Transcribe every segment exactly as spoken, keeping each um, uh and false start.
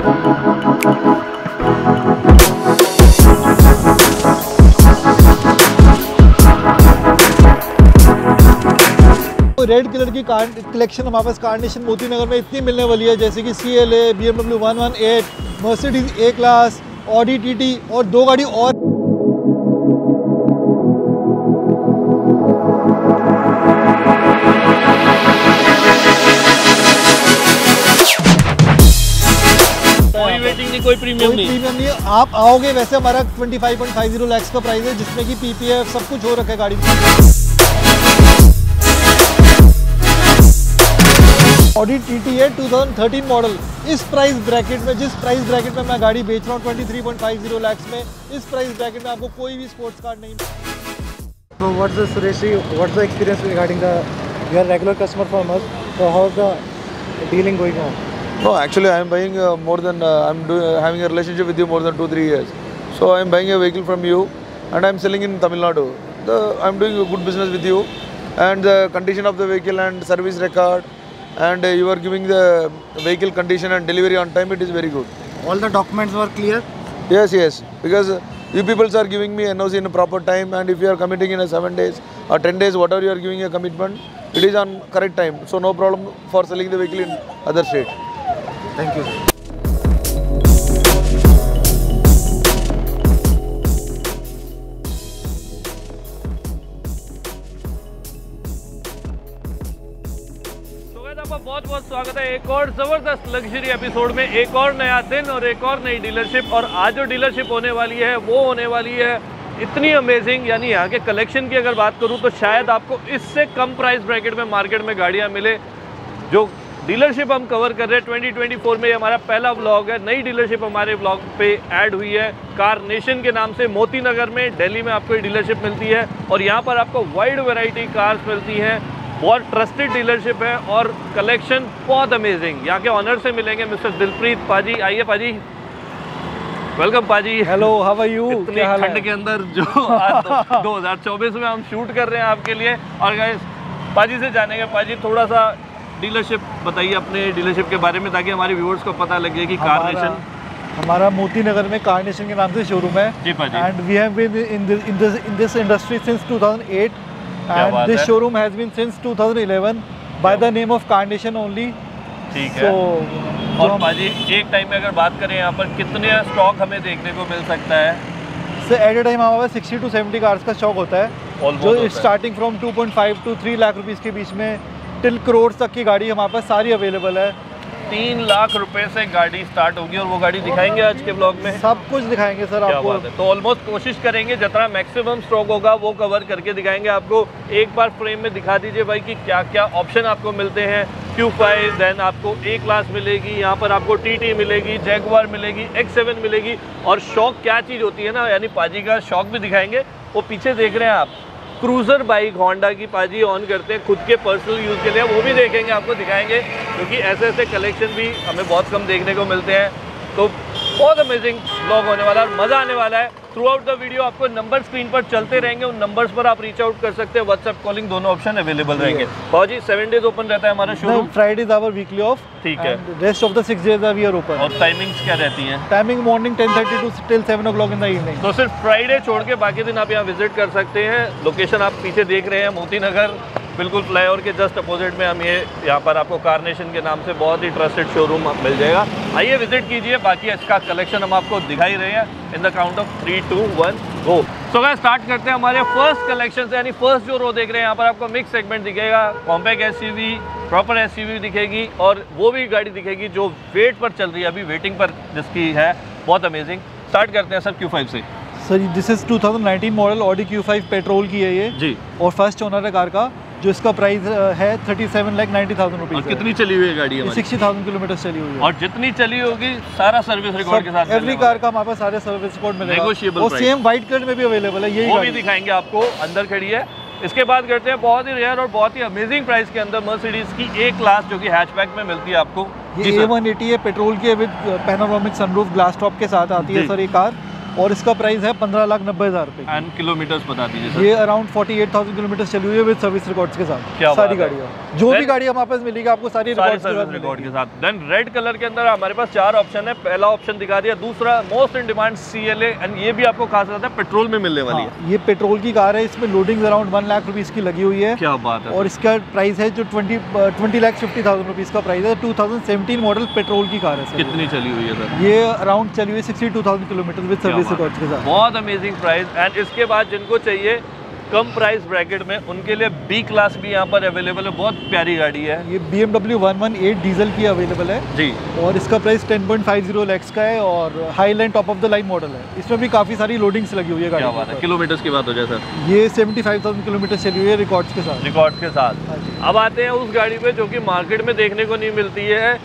Red colour की car collection हमारे पास कार्नेशन मोती नगर में इतनी मिलने वाली है, जैसे कि C L A, B M W one one eight, Mercedes A class, Audi T T और दो गाड़ी और। कोई वेटिंग नहीं, कोई प्रीमियम नहीं, प्रीमियम नहीं। आप आओगे वैसे हमारा पच्चीस पॉइंट पाँच ज़ीरो लाख का प्राइस है, जिसमें कि पीपीएफ सब कुछ हो रखा है गाड़ी में। ऑडी टी टी है दो हज़ार तेरह मॉडल। इस प्राइस ब्रैकेट में, जिस प्राइस ब्रैकेट में मैं गाड़ी बेच रहा हूँ तेईस पॉइंट पाँच ज़ीरो लाख में, इस प्राइस ब्रैकेट में आपको कोई भी स्पोर्ट्स कार नहीं मिलेगा। So what's the Suresh, what's the experience regarding the you are regular customer from us, so how's the dealing going on? No, actually I am buying uh, more than uh, I am doing uh, having a relationship with you more than two three years. So I am buying a vehicle from you and I am selling in Tamil Nadu. The I am doing a good business with you, and the condition of the vehicle and service record, and uh, you are giving the vehicle condition and delivery on time. It is very good. All the documents were clear? Yes, yes. Because uh, you people are giving me N O C in a proper time, and if you are committing in a seven days or ten days, whatever you are giving a commitment, it is on correct time. So no problem for selling the vehicle in other state. Thank you. बहुत बहुत स्वागत है एक और ज़बरदस्त luxury episode में। एक और नया दिन और एक और नई डीलरशिप, और आज जो डीलरशिप होने वाली है वो होने वाली है इतनी अमेजिंग। यानी यहाँ के कलेक्शन की अगर बात करूँ तो शायद आपको इससे कम प्राइस ब्रैकेट में मार्केट में गाड़ियाँ मिले। जो डीलरशिप हम कवर कर रहे हैं ट्वेंटी ट्वेंटी फोर में, ये हमारा पहला व्लॉग है। नई डीलरशिप हमारे व्लॉग पे ऐड हुई है कारनेशन के नाम से। मोती नगर में दिल्ली में आपको ये डीलरशिप मिलती है, और यहाँ पर आपको वाइड वैरायटी कार्स मिलती हैं। बहुत ट्रस्टेड डीलरशिप है और कलेक्शन बहुत अमेजिंग। यहाँ के ऑनर से मिलेंगे मिस्टर दिलप्रीत पाजी। आइए paaji, welcome paaji. Hello, how are you? इतनी ठंड के अंदर जो दो हज़ार चौबीस में हम शूट कर रहे हैं आपके लिए। और गाइस पाजी से जानेंगे, पाजी थोड़ा सा डीलरशिप बताइए अपने डीलरशिप के बारे में, ताकि हमारे व्यूअर्स को पता लगे कि कारनेशन हमारा मोती नगर में कारनेशन के नाम से शोरूम है। जी paaji. And we have been in this in this industry since two thousand eight and this है? showroom has been since two thousand eleven by the name of Carnation only. ठीक है। so, और पाजी एक टाइम में अगर बात करें यहाँ पर कितने स्टॉक हमें देखने को मिल सकता है? सर एट ए टाइम हमारे पास सिक्सटी टू सेवेंटी कार्स का स्टॉक होता है, Almost जो starting from two point five to three lakh rupees के बीच में टिल करोड़ तक की गाड़ी हमारे पास सारी अवेलेबल है। तीन लाख रुपए से गाड़ी स्टार्ट होगी, और वो गाड़ी दिखाएंगे आज के ब्लॉग में। सब कुछ दिखाएंगे सर आपको। बात है। तो ऑलमोस्ट कोशिश करेंगे जितना मैक्सिमम स्टॉक होगा वो कवर करके दिखाएंगे आपको। एक बार फ्रेम में दिखा दीजिए भाई कि क्या क्या ऑप्शन आपको मिलते हैं। क्यू फाइव, देन आपको ए क्लास मिलेगी, यहाँ पर आपको टी टी मिलेगी, जैगवार मिलेगी, एक्स सेवन मिलेगी। और शौक क्या चीज़ होती है ना, यानी पाजी का शौक भी दिखाएंगे। वो पीछे देख रहे हैं आप क्रूज़र बाइक होंडा की पाजी ऑन करते हैं खुद के पर्सनल यूज़ के लिए, वो भी देखेंगे, आपको दिखाएंगे, क्योंकि ऐसे ऐसे कलेक्शन भी हमें बहुत कम देखने को मिलते हैं। तो बहुत अमेजिंग ब्लॉग होने वाला है, मज़ा आने वाला है। थ्रू आउट द वीडियो आपको नंबर स्क्रीन पर चलते रहेंगे, उन नंबर्स पर आप रीच आउट कर सकते हैं। व्हाट्सएप कॉलिंग दोनों ऑप्शन अवेलेबल रहेंगे। बाजी सेवन डेज ओपन रहता है हमारा showroom. Fridays our weekly off. ठीक है। Rest of the six days we are open. और टाइमिंग्स क्या रहती हैं? Timing morning ten thirty to till seven o'clock in the evening. तो सिर्फ फ्राइडे छोड़ के बाकी दिन आप यहाँ विजिट कर सकते हैं। लोकेशन आप पीछे देख रहे हैं, मोती नगर, बिल्कुल फ्लाईओवर के जस्ट अपोजिट में हम ये यहाँ पर आपको कारनेशन के नाम से बहुत ही ट्रस्टेड शोरूम मिल जाएगा। आइए विजिट कीजिए, बाकी इसका कलेक्शन हम आपको दिखा ही रहे हैं। In the count of three two one go. So guys start करते हैं हमारे फर्स्ट कलेक्शन से। यानी फर्स्ट जो रो देख रहे हैं यहाँ पर आपको मिक्स सेगमेंट दिखेगा, कॉम्पैक्ट एसयूवी, प्रॉपर एसयूवी दिखेगी, और वो भी गाड़ी दिखेगी जो वेट पर चल रही है, अभी वेटिंग पर जिसकी है। बहुत अमेजिंग। स्टार्ट करते हैं सर क्यू फाइव से। Sir this is two thousand nineteen model Audi Q five petrol की है ये जी, और फर्स्ट ओनर है कार का, जो इसका प्राइस है thirty seven lakh ninety thousand rupees. और कितनी चली हुई है गाड़ी हमारी? सिक्सटी थाउजेंड किलोमीटर चली हुई है। और जितनी चली होगी सारा सर्विस रिकॉर्ड के साथ एवरी कार का हमारे पास सारे सर्विस रिकॉर्ड मिलेगा। नेगोशिएबल और सेम व्हाइट कलर में भी अवेलेबल है, यही वो भी दिखाएंगे आपको। अंदर खड़ी है। इसके बाद करते हैं बहुत ही रेयर और बहुत ही अमेजिंग प्राइस के अंदर मर्सिडीज की ए क्लास, जो कि हैचबैक में मिलती है आपको। ये ए वन एटी है, पेट्रोल की with panoramic sunroof glass top के साथ आती है सर ये कार। और इसका प्राइस है पंद्रह लाख नब्बे हज़ार रुपये। एंड किलोमीटर्स बता दीजिए सर। ये around forty eight thousand kilometre चली हुई है विद सर्विस रिकॉर्ड्स के साथ। क्या सारी बात है। गाड़ियाँ जो भी गाड़ी हमारे पास मिलेगी आपको सारी रिकॉर्ड्स के साथ रिकॉर्ड के साथ। देन रेड कलर के अंदर हमारे पास चार ऑप्शन है। पहला ऑप्शन दिखा दिया, दूसरा most in demand C L A, and ये भी आपको खास आता है पेट्रोल में मिलने वाली है। हाँ, ये पेट्रोल की कार है, इसमें loading around one lakh rupees की लगी हुई है। क्या बात है। और इसका प्राइस है जो twenty twenty lakh fifty thousand rupees का प्राइस है। Two thousand seventeen model petrol की कार है सर। कितनी चली हुई है सर? ये अराउंड चली हुई है sixty two thousand kilometre with service records के साथ। बहुत अमेजिंग प्राइस। एंड इसके बाद जिनको चाहिए कम प्राइस ब्रैकेट में, उनके लिए बी क्लास भी यहाँ पर अवेलेबल है। बहुत प्यारी गाड़ी है ये B M W one one eight diesel की अवेलेबल है जी, और इसका price ten point five zero lakhs का है और high line top of the line model है। इसमें भी काफ़ी सारी लोडिंग्स लगी हुई है गाड़ी। क्या बात है। किलोमीटर्स की बात हो जाए सर, ये सेवेंटी फाइव थाउजेंड किलोमीटर चली हुई है रिकॉर्ड्स के साथ। रिकॉर्ड के साथ। अब आते हैं उस गाड़ी पे जो कि मार्केट में देखने को नहीं मिलती है,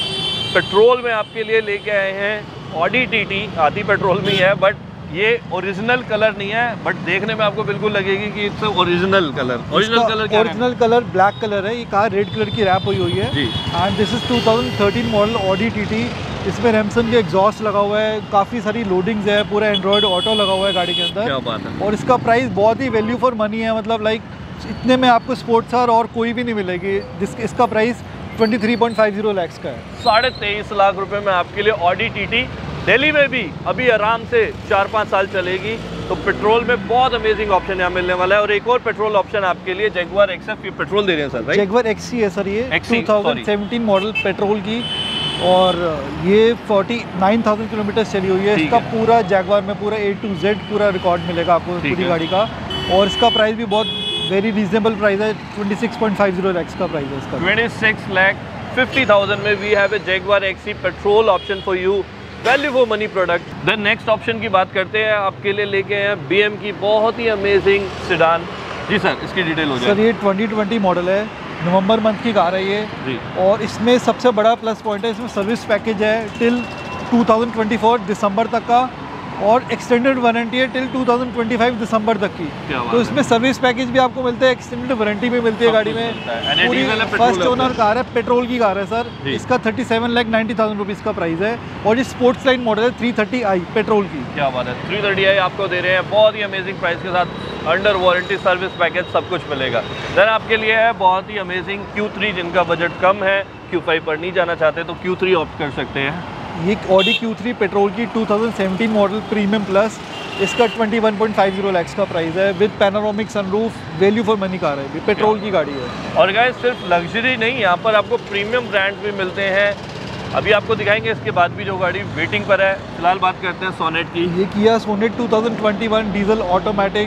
पेट्रोल में आपके लिए लेके आए हैं ऑडी टी टी। आती पेट्रोल में ही है बट ये ओरिजिनल कलर नहीं है, बट देखने में आपको बिल्कुल लगेगी कि it's original colour. Original colour क्या है? ओरिजिनल कलर ब्लैक कलर है। ये कार रेड कलर की रैप हुई हुई है जी। And this is two thousand thirteen model Audi T T. इसमें रैमसन के एग्जॉस्ट लगा हुआ है, काफ़ी सारी लोडिंग्स है, पूरा एंड्रॉयड ऑटो लगा हुआ है गाड़ी के अंदर। क्या बात है। और इसका प्राइस बहुत ही वैल्यू फॉर मनी है, मतलब लाइक इतने में आपको स्पोर्ट्स कार और कोई भी नहीं मिलेगी। जिस इसका price twenty three point five zero lakhs का है। साढ़े तेईस लाख रुपए में आपके लिए ऑडी टी टी दिल्ली में भी अभी आराम से चार पाँच साल चलेगी। तो पेट्रोल में बहुत अमेजिंग ऑप्शन यहाँ मिलने वाला है। और एक और पेट्रोल ऑप्शन आपके लिए जगुआर एक्स एफ पेट्रोल दे रहे हैं सर, राइट? जगुआर एक्सी है सर, ये XE, two thousand seventeen model petrol की और ये फोर्टी नाइन थाउजेंड किलोमीटर चली हुई है। इसका पूरा जगुआर में पूरा ए टू जेड पूरा रिकॉर्ड मिलेगा आपको पूरी गाड़ी का। और इसका प्राइस भी बहुत वेरी रीजनेबल प्राइस है, twenty six point five zero lakhs का प्राइस है इसका। Twenty six lakh fifty thousand में we have a Jaguar XE petrol option for you, value for money product. Then next option की बात करते हैं, आपके लिए लेके आए हैं बीएम की बहुत ही अमेजिंग सेडान। जी सर, इसकी डिटेल हो जाए। सर ये ट्वेंटी ट्वेंटी मॉडल है, नवंबर मंथ की कार है ये जी। और इसमें सबसे बड़ा प्लस पॉइंट है, इसमें सर्विस पैकेज है till two thousand twenty four दिसंबर तक का और एक्सटेंडेड वारंटी है till two thousand twenty five दिसंबर तक की। तो इसमें सर्विस पैकेज भी आपको मिलते हैं, एक्सटेंडेड वारंटी भी मिलती है गाड़ी में। पूरी फर्स्ट ओनर कार है, पेट्रोल की कार है सर। इसका thirty seven lakh ninety thousand rupees का प्राइस है और ये स्पोर्ट्स लाइन मॉडल है थ्री थर्टी आई पेट्रोल की। क्या बात है। थ्री थर्टी आई आपको दे रहे हैं बहुत ही अमेजिंग प्राइस के साथ, अंडर वारंटी सर्विस पैकेज सब कुछ मिलेगा। देन आपके लिए है बहुत ही अमेजिंग क्यू थ्री, जिनका बजट कम है, क्यू फाइव पर नहीं जाना चाहते तो क्यू थ्री ऑप्ट कर सकते हैं। ये ऑडी क्यू थ्री पेट्रोल की two thousand seventeen model premium plus, इसका twenty one point five zero lakhs का प्राइस है with panoramic sunroof, value for money car है, पेट्रोल की गाड़ी है। और गाइस सिर्फ लग्जरी नहीं, यहाँ पर आपको प्रीमियम ब्रांड भी मिलते हैं। अभी आपको दिखाएंगे इसके बाद भी जो गाड़ी वेटिंग पर है। फिलहाल बात करते हैं सोनेट की। ये Kia Sonet two thousand twenty one diesel automatic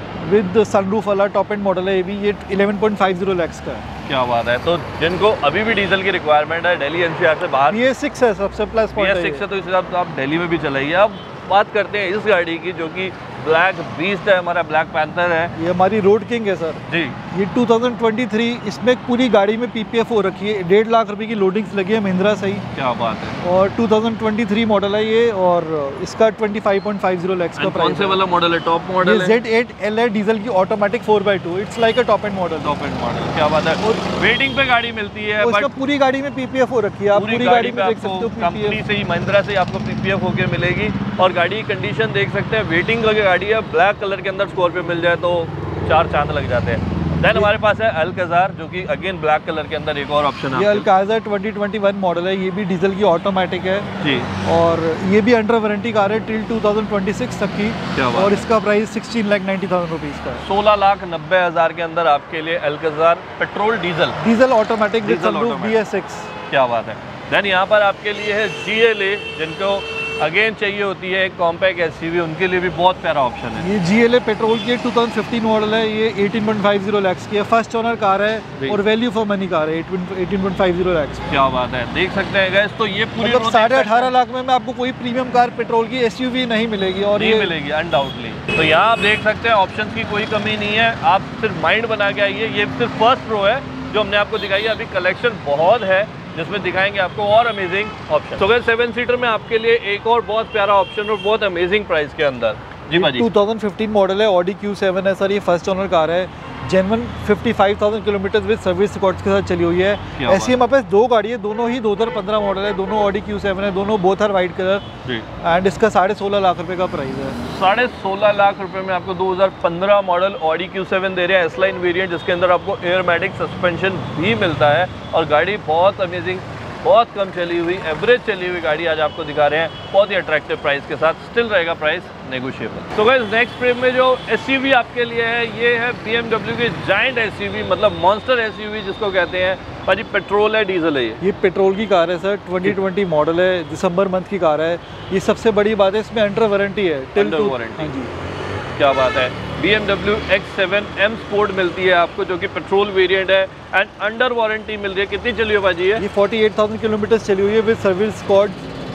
with sunroof वाला टॉप एंड मॉडल है। ये भी ये eleven point five zero lakhs का है। क्या बात है। तो जिनको अभी भी डीजल की रिक्वायरमेंट है, दिल्ली एनसीआर से बाहर, ये सिक्स है सबसे प्लस पॉइंट है। सिक्स है तो इस हिसाब से आप दिल्ली में भी चलाइए। अब बात करते हैं इस गाड़ी की जो कि ब्लैक बीस्ट है, हमारा ब्लैक पैंथर है। ये हमारी रोड किंग है सर जी। ये टू थाउजेंड ट्वेंटी थ्री, इसमें पूरी गाड़ी में पीपीएफ हो रखी है, डेढ़ लाख रुपए की लोडिंग्स लगी है महिंद्रा से ही। क्या बात है। और two thousand twenty three model है ये और इसका twenty five point five zero lakhs का प्राइस। कौन से वाला मॉडल है? टॉप मॉडल है। जेड एट एल है डीजल की automatic four by two, it's like a top end model. Top end model. क्या बात है। वेटिंग पे गाड़ी मिलती है बट पूरी गाड़ी में पीपीएफ हो रखी है, आप पूरी गाड़ी में देख सकते हो कंपनी से ही, महिंद्रा से आपको पीपीएफ होके मिलेगी। और गाड़ी की कंडीशन देख सकते हैं, वेटिंग लगे गाड़ी है, ब्लैक कलर के अंदर स्कॉर्पियो मिल जाए तो चार चांद लग जाते हैं। देन हमारे पास है अल्काज़ार जो कि अगेन ब्लैक कलर के अंदर एक और ऑप्शन है। ये Alcazar twenty twenty one model है, ये भी डीजल की ऑटोमेटिक है जी और ये भी अंडर वारंटी कार है till two thousand twenty six तक की। और इसका price sixteen lakh ninety thousand rupees का है। सोलह लाख नब्बे हज़ार के अंदर आपके लिए Alcazar petrol diesel diesel automatic with sunroof B S six. क्या बात है। देन यहाँ पर आपके लिए है जी एल ए, जिनको अगेन चाहिए होती है एक कॉम्पैक्ट एसयूवी, उनके लिए भी बहुत प्यारा ऑप्शन है। ये जी एल ए पेट्रोल की टू थाउजेंड फिफ्टीन मॉडल है, ये eighteen point five zero lakhs की है, फर्स्ट ओनर कार है और वैल्यू फॉर मनी कार है, eighteen point five zero lakhs. क्या बात है। देख सकते हैं गाइस, तो ये पूरी मतलब साढ़े अठारह लाख में, में आपको कोई प्रीमियम कार पेट्रोल की एसयूवी नहीं मिलेगी और नहीं ये मिलेगी अनडाउटली। तो यहाँ आप देख सकते हैं ऑप्शंस की कोई कमी नहीं है, आप सिर्फ माइंड बना के आइए। ये सिर्फ फर्स्ट रो है जो हमने आपको दिखाई है, अभी कलेक्शन बहुत है जिसमें दिखाएंगे आपको और अमेजिंग ऑप्शन। तो गाइस सेवन सीटर में आपके लिए एक और बहुत प्यारा ऑप्शन और बहुत अमेजिंग प्राइस के अंदर। जी भाजी। टू थाउजेंड फिफ्टीन मॉडल है, ऑडी क्यू सेवन है सर, ये फर्स्ट ओनर कार है, genuine fifty five thousand kilometre with service records के साथ चली हुई है। ऐसी हमारे पास दो गाड़ी है, दोनों ही दो हज़ार पंद्रह मॉडल है, दोनों ऑडी क्यू सेवन है, दोनों both are white colour and इसका साढ़े सोलह लाख रुपए का प्राइस है। साढ़े सोलह लाख रुपए में आपको दो हज़ार पंद्रह मॉडल ऑडी क्यू सेवन दे रहे हैं, एस लाइन वेरिएंट, जिसके अंदर आपको एयरमैटिक सस्पेंशन भी मिलता है और गाड़ी बहुत अमेजिंग, बहुत कम चली हुई, एवरेज चली हुई गाड़ी आज आपको दिखा रहे हैं बहुत ही अट्रैक्टिव प्राइस के साथ। स्टिल रहेगा प्राइस नेगोशिएबल। तो गाइस नेक्स्ट फ्रेम में जो एसयूवी आपके लिए है ये है बीएमडब्ल्यू की जायंट एसयूवी, मतलब मॉन्स्टर एसयूवी जिसको कहते हैं। भाजी पेट्रोल है डीजल है ये? ये पेट्रोल की कार है सर, ट्वेंटी ट्वेंटी मॉडल है, दिसंबर मंथ की कार है। ये सबसे बड़ी बात है इसमें अंडर वारंटी है, अंडर वारंटी। क्या बात है। B M W X seven M sport मिलती है आपको जो कि पेट्रोल वेरिएंट है एंड अंडर वारंटी मिल रही है। कितनी चली हुई भाजी है? ये अड़तालीस हज़ार किलोमीटर चली हुई है विद सर्विस रिकॉर्ड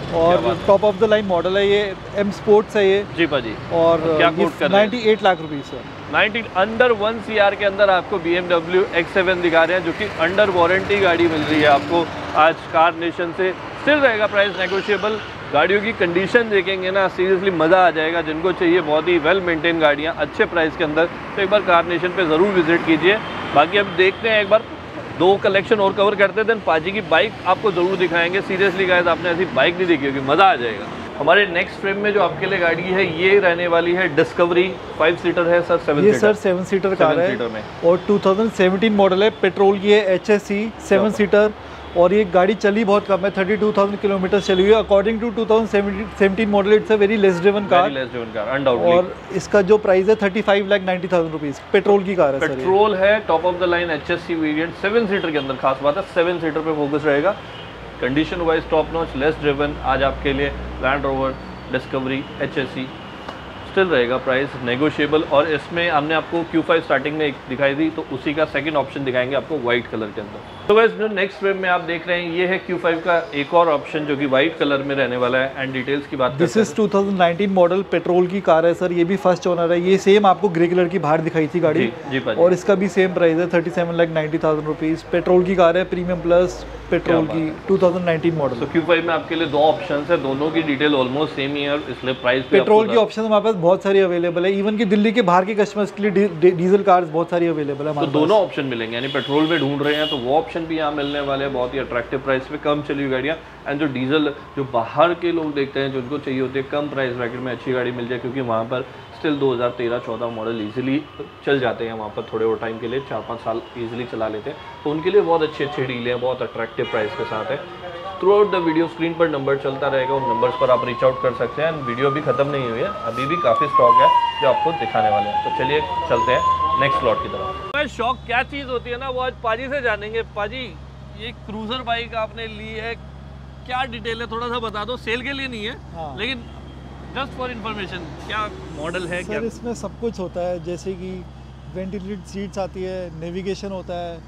और top of the line model है ये, एम स्पोर्ट्स है ये जी भाजी। और क्या कोट कर रहे हैं? अट्ठानवे लाख रुपए sir. Ninety under one C R के अंदर आपको B M W X seven दिखा रहे हैं जो कि अंडर वारंटी गाड़ी मिल रही है आपको आज कार नेशन से। स्टिल रहेगा प्राइस नेगोशिएबल। गाड़ियों की कंडीशन देखेंगे ना, सीरियसली मज़ा आ जाएगा। जिनको चाहिए बहुत ही वेल मेंटेन गाड़ियाँ अच्छे प्राइस के अंदर, तो एक बार कार नेशन पे ज़रूर विजिट कीजिए। बाकी अब देखते हैं, एक बार दो कलेक्शन और कवर करते हैं, देन पाजी की बाइक आपको ज़रूर दिखाएंगे। सीरियसली गाइस आपने ऐसी बाइक नहीं देखी होगी, मज़ा आ जाएगा। हमारे नेक्स्ट फ्रेम में जो आपके लिए गाड़ी है ये रहने वाली है डिस्कवरी, फाइव सीटर है सर, सेवन ये seater? Sir seven seater car है सीटर में। और टू थाउजेंड सेवेंटीन मॉडल है, पेट्रोल की है, H S C seven seater और ये गाड़ी चली बहुत कम है, बत्तीस हज़ार किलोमीटर चली हुई है। According to two thousand seventeen model it's a very less driven car, less driven car undoubtedly. और इसका जो प्राइस है पैंतीस लाख नब्बे हज़ार रुपीस। पेट्रोल की कार है सर, पेट्रोल है, top of the line H S C variant, seven seater के अंदर। खास बात है सेवन सीटर पे फोकस रहेगा, condition wise top notch, less driven आज आपके लिए Land Rover Discovery H S C. Still रहेगा प्राइस नेगोशिएबल। और इसमें हमने आपको क्यू फाइव स्टार्टिंग में एक दिखाई दी, तो उसी का सेकंड ऑप्शन दिखाएंगे आपको व्हाइट कलर के अंदर। तो वैसे जो नेक्स्ट फ्रेम में आप देख रहे हैं ये है क्यू फाइव का एक और ऑप्शन जो कि व्हाइट कलर में रहने वाला है। एंड डिटेल्स की बात this is two thousand nineteen model, petrol की कार है सर, ये भी फर्स्ट ओनर है। ये सेम आपको ग्रे कलर की बाहर दिखाई थी गाड़ी, जी, जी और इसका भी सेम प्राइस है thirty seven lakh ninety thousand rupees. Petrol की कार है, प्रीमियम प्लस पेट्रोल की, टू थाउजेंड नाइनटीन मॉडल। तो क्यू फाइव में आपके लिए दो ऑप्शन है, दोनों की डिटेल ऑलमोस्ट सेम ही है, इसलिए प्राइस पेट्रोल की ऑप्शन हमारे पास बहुत सारी अवेलेबल है। इवन कि दिल्ली के बाहर के कस्टमर्स के लिए डीजल कार्स बहुत सारी अवेलेबल है। तो दोनों ऑप्शन मिलेंगे, यानी पेट्रोल पे ढूंढ रहे हैं तो वो ऑप्शन भी यहाँ मिलने वाले हैं, बहुत ही अट्रैक्टिव प्राइस पे, कम चली हुई गाड़ियाँ। एंड जो डीजल जो बाहर के लोग देखते हैं, जो उनको चाहिए होती है कम प्राइस ब्रैकेट में अच्छी गाड़ी मिल जाए, क्योंकि वहाँ पर स्टिल दो हज़ार तेरह चौदह मॉडल इजीली चल जाते हैं वहाँ पर, थोड़े और टाइम के लिए, चार पाँच साल इजीली चला लेते हैं, तो उनके लिए बहुत अच्छी अच्छी डील है, बहुत अट्रैक्टिव प्राइस के साथ है। Throughout the video screen पर नंबर चलता रहेगा, उन नंबर्स पर आप रीच आउट कर सकते हैं। वीडियो भी खत्म नहीं हुई है, अभी भी काफ़ी स्टॉक है जो आपको दिखाने वाले हैं। तो चलिए चलते हैं नेक्स्ट स्लॉट की तरफ। तो शौक क्या चीज़ होती है ना, वो आज पाजी से जानेंगे। पाजी ये क्रूजर बाइक आपने ली है, क्या डिटेल है थोड़ा सा बता दो। सेल के लिए नहीं है, हाँ। लेकिन जस्ट फॉर इन्फॉर्मेशन, क्या मॉडल है? सर क्या? इसमें सब कुछ होता है, जैसे कि वेंटिलेटेड सीट्स आती है, नेविगेशन होता है,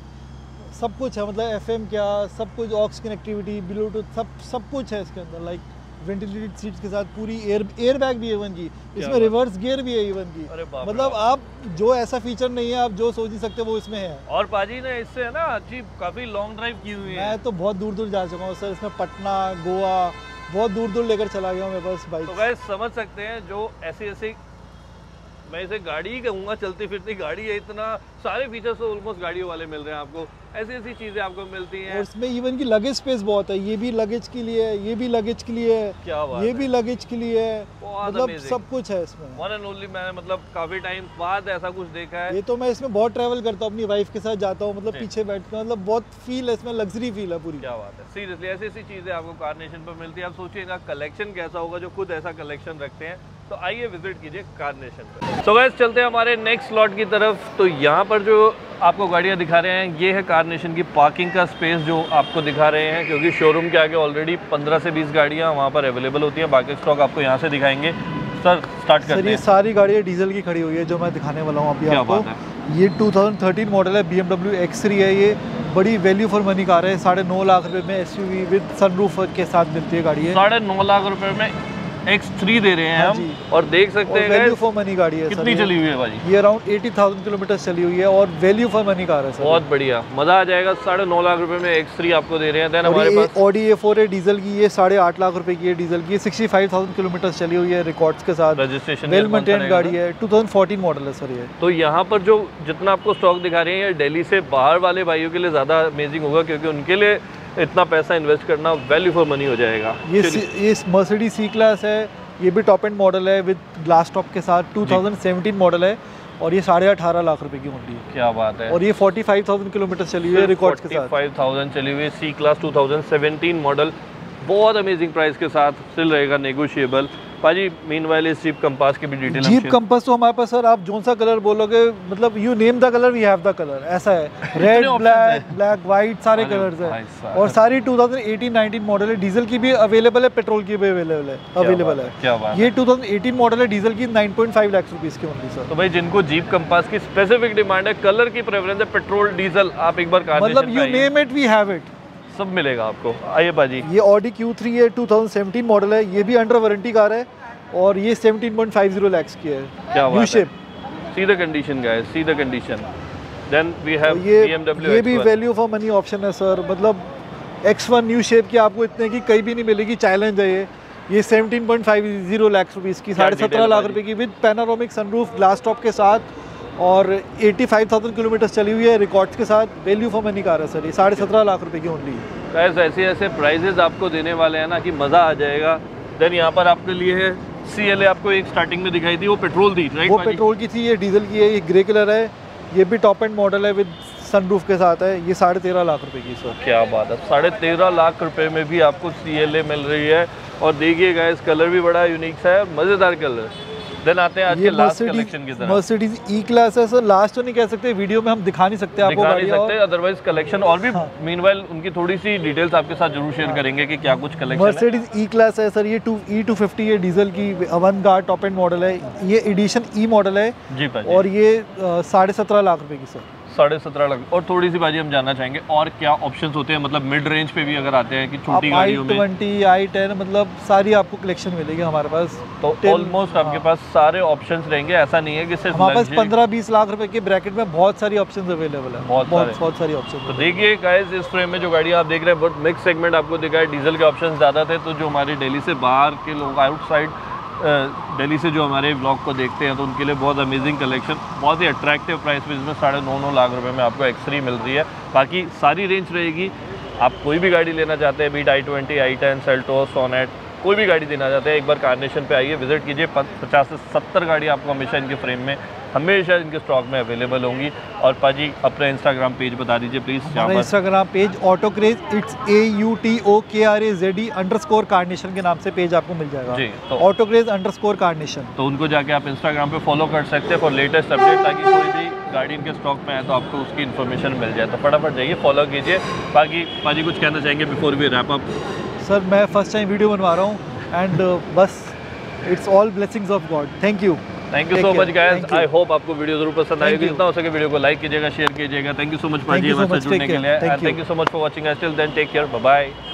सब कुछ है, मतलब एफएम क्या सब कुछ, ऑक्स कनेक्टिविटी, ब्लूटूथ, सब सब कुछ है इसके अंदर। लाइक वेंटिलेटेड सीट्स के साथ पूरी एयर एयर बैग भी है इवन की, इसमें रिवर्स गियर भी है इवन की। मतलब आप जो ऐसा फीचर नहीं है आप जो सोच नहीं सकते वो इसमें है। और पाजी ने इससे है ना अच्छी काफ़ी लॉन्ग ड्राइव की हुई है। मैं तो बहुत दूर दूर जा चुका हूँ सर, इसमें पटना, गोवा, बहुत दूर दूर लेकर चला गया हूँ मेरे पास बाइक। तो गाइस समझ सकते हैं जो ऐसी ऐसी, मैं इसे गाड़ी ही कहूँगा, चलती फिरती गाड़ी है, इतना सारे फीचर्स तो ऑलमोस्ट गाड़ियों वाले मिल रहे हैं आपको, ऐसी ऐसी चीज़ें आपको मिलती हैं। और इसमें इवन की लगेज स्पेस बहुत है, ये भी लगेज के लिए है, ये भी लगेज के लिए है, क्या बात ये है? भी लगेज के लिए है, मतलब सब कुछ है इसमें। वन एंड ओनली, मैंने मतलब काफ़ी टाइम बाद ऐसा कुछ देखा है। ये तो मैं इसमें बहुत ट्रैवल करता हूँ, अपनी वाइफ के साथ जाता हूँ, मतलब पीछे बैठ कर, मतलब बहुत फील है इसमें, लग्जरी फील है पूरी। क्या बात है, सीरियसली ऐसी ऐसी चीज़ें आपको कार नेशन पर मिलती है। आप सोचिएगा कलेक्शन कैसा होगा जो खुद ऐसा कलेक्शन रखते हैं, तो आइए विजिट कीजिए कार नेशन पर। सो गाइस चलते हैं हमारे नेक्स्ट स्लॉट की तरफ। तो यहाँ पर जो आपको गाड़ियाँ दिखा रहे हैं ये है कार नेशन की पार्किंग का स्पेस जो आपको दिखा रहे हैं, क्योंकि शोरूम के आगे ऑलरेडी पंद्रह से बीस गाड़ियाँ वहाँ पर अवेलेबल होती हैं। बाकी स्टॉक आपको यहाँ से दिखाएंगे। सर स्टार्ट करते हैं। सर ये सारी गाड़ियाँ डीजल की खड़ी हुई है जो मैं दिखाने वाला हूँ अभी आपको। ये टू थाउजेंड थर्टीन मॉडल है, B M W X three है, ये बड़ी वैल्यू फॉर मनी कार है, साढ़े नौ लाख रुपए में एसयूवी विद सनरूफ के साथ मिलती है गाड़ी है। साढ़े नौ लाख रुपए में एक्स थ्री दे रहे हैं हम, और देख सकते हैं वैल्यू फॉर मनी गाड़ी है। कितनी चली हुई है भाजी? ये अराउंड अस्सी हज़ार किलोमीटर चली हुई है और वैल्यू फॉर मनी कार है सर। बहुत बढ़िया, मजा आ जाएगा। साढ़े नौ लाख रुपए में एक्स थ्री आपको दे रहे हैं। देन हमारे पास ऑडी ए फोर है डीजल की, ये साढ़े आठ लाख रुपए की है डीजल की, सिक्सटी फाइव थाउजेंड किलोमीटर चली हुई है रिकॉर्ड्स के साथ, रजिस्ट्रेशन वेल मेंटेन गाड़ी है, टू थाउजेंड फोर्टीन मॉडल है सर ये। तो यहाँ पर जो जितना आपको स्टॉक दिखा रहे हैं ये दिल्ली से बाहर वाले भाइयों के लिए ज़्यादा अमेजिंग होगा, क्योंकि उनके लिए इतना पैसा इन्वेस्ट करना वैल्यू फॉर मनी हो जाएगा। ये ये मर्सिडीज सी क्लास है, ये भी टॉप एंड मॉडल है विद ग्लास टॉप के साथ, टू थाउजेंड सेवेंटीन मॉडल है और ये साढ़े अठारह लाख रुपए की ओनली है। क्या बात है। और ये फोर्टी फाइव थाउजेंड किलोमीटर चली हुई है रिकॉर्ड्स के साथ। फोर्टी फाइव थाउजेंड चली हुई है, C class two thousand seventeen model, बहुत अमेजिंग प्राइस के साथ स्टिल रहेगा नेगोशिएबल। पाजी मीनवाइल इस जीप कंपास की भी डिटेल। जीप कंपास तो हमारे पास सर आप जोन सा कलर बोलोगे, मतलब you name the colour we have the colour, ऐसा है। रेड, ब्लैक, ब्लैक, वाइट, सारे कलर्स हैं और सारी two thousand eighteen nineteen model है। डीजल की भी अवेलेबल है, पेट्रोल की भी अवेलेबल है अवेलेबल है। क्या बात। ये टू थाउजेंड एटीन मॉडल है, डीजल की nine point five lakh rupees की ओनली सर। तो भाई जिनको जीप कंपास की स्पेसिफिक डिमांड है, कलर की प्रेफरेंस है, पेट्रोल डीजल, आप एक बार कार मतलब you name it we have it, सब मिलेगा आपको। आइए बाजी, ये ऑडी क्यू थ्री है, टू थाउजेंड सेवेंटीन मॉडल है, ये भी अंडर वारंटी कार है और ये seventeen point five zero lakh की है। क्या बात U shape, see the condition guys, see the condition. Then we have ये बीएमडब्ल्यू, ये भी वैल्यू फॉर मनी ऑप्शन है सर। मतलब एक्स वन न्यू शेप की आपको इतने की कहीं भी नहीं मिलेगी, चैलेंज है ये। ये seventeen point five zero lakh rupees की, साढ़े सत्रह लाख रुपए की, with panoramic sunroof, glass top के साथ और एटी फाइव थाउजेंड किलोमीटर चली हुई है रिकॉर्ड्स के साथ। वैल्यू फॉर मनी कार है सर ये, साढ़े सत्रह लाख रुपए की ओनली। गाइस ऐसे ऐसे प्राइजेस आपको देने वाले हैं ना कि मज़ा आ जाएगा। देन यहाँ पर आपके लिए है सी एल ए, आपको एक स्टार्टिंग में दिखाई थी, वो पेट्रोल थी राइट? वो पेट्रोल की थी, ये डीजल की है, ये ग्रे कलर है, ये भी टॉप एंड मॉडल है विद सनरूफ के साथ है। ये साढ़े तेरह लाख रुपए की सर। क्या बात है, साढ़े तेरह लाख रुपए में भी आपको सी एल ए मिल रही है। और देखिएगा इस कलर भी बड़ा यूनिक सा है, मज़ेदार कलर। देन आते हैं आज के लास्ट कलेक्शन की तरफ। मर्सिडीज ई क्लास है सर, लास्ट तो नहीं कह सकते, वीडियो में हम दिखा नहीं सकते आपको, दिखा नहीं सकते, अदरवाइज कलेक्शन और भी। मीनवाइल उनकी थोड़ी सी डिटेल्स आपके साथ जरूर शेयर करेंगे कि क्या कुछ कलेक्शन है। मर्सिडीज ई क्लास है सर, ये टू ई टू फिफ्टी है, डीजल की अवंगार्ड टॉप एंड मॉडल है, ये एडिशन ई मॉडल है जी पाजी। और ये साढ़े सत्रह लाख रुपए की सर। साढ़े सत्रह लाख। और थोड़ी सी बाजी हम जानना चाहेंगे और क्या ऑप्शंस होते हैं, मतलब मिड रेंज पे भी अगर आते हैं कि छोटी गाड़ियों में, आई ट्वेंटी, आई टेन, मतलब सारी आपको कलेक्शन मिलेगी हमारे पास। तो ऑलमोस्ट आपके पास सारे ऑप्शंस रहेंगे, ऐसा नहीं है कि सिर्फ हमारे पास पंद्रह बीस लाख रुपए के ब्रैकेट में बहुत सारी ऑप्शंस अवेलेबल है, बहुत बहुत, बहुत सारी ऑप्शन। तो देखिए गाइस, इस फ्रेम में जो गाड़ी आप देख रहे हैं बहुत मिक्स सेगमेंट आपको दिखा है। डीजल के ऑप्शंस ज़्यादा थे, तो जो हमारे दिल्ली से बाहर के लोग, आउटसाइड दिल्ली से जो हमारे ब्लॉग को देखते हैं, तो उनके लिए बहुत अमेजिंग कलेक्शन, बहुत ही अट्रैक्टिव प्राइस में, इसमें साढ़े नौ नौ लाख रुपए में आपको एक्स थ्री मिल रही है। बाकी सारी रेंज रहेगी। आप कोई भी गाड़ी लेना चाहते हैं, Beat I twenty, I ten, Seltos, Sonet, कोई भी गाड़ी देना चाहते हैं, एक बार कारनेशन पे आइए, विजिट कीजिए। पचास से सत्तर गाड़ी आपको हमेशा इनके फ्रेम में, हमेशा इनके स्टॉक में अवेलेबल होंगी। और पाजी अपना इंस्टाग्राम पेज बता दीजिए प्लीज़। हमारा Instagram page auto craze, it's A U T O K R A Z E underscore carnation के नाम से पेज आपको मिल जाएगा जी। तो auto craze underscore carnation, तो उनको जाके आप इंस्टाग्राम पे फॉलो कर सकते हैं फॉर लेटेस्ट अपडेट, ताकि कोई भी गाड़ी इनके स्टॉक में है तो आपको उसकी इन्फॉर्मेशन मिल जाए। तो फटाफट जाइए, फॉलो कीजिए। बाकी पाजी कुछ कहना चाहेंगे before we wrap up? Sir मैं फर्स्ट टाइम वीडियो बनवा रहा हूँ एंड बस it's all blessings of God. Thank you thank you so much guys. I hope आपको वीडियो जरूर पसंद आएगी। जितना हो सके वीडियो को लाइक कीजिएगा, शेयर कीजिएगा। थैंक यू सो मच पाजी हमारे साथ जुड़ने के लिए। Thank you so much for watching us. Till then take care, bye bye.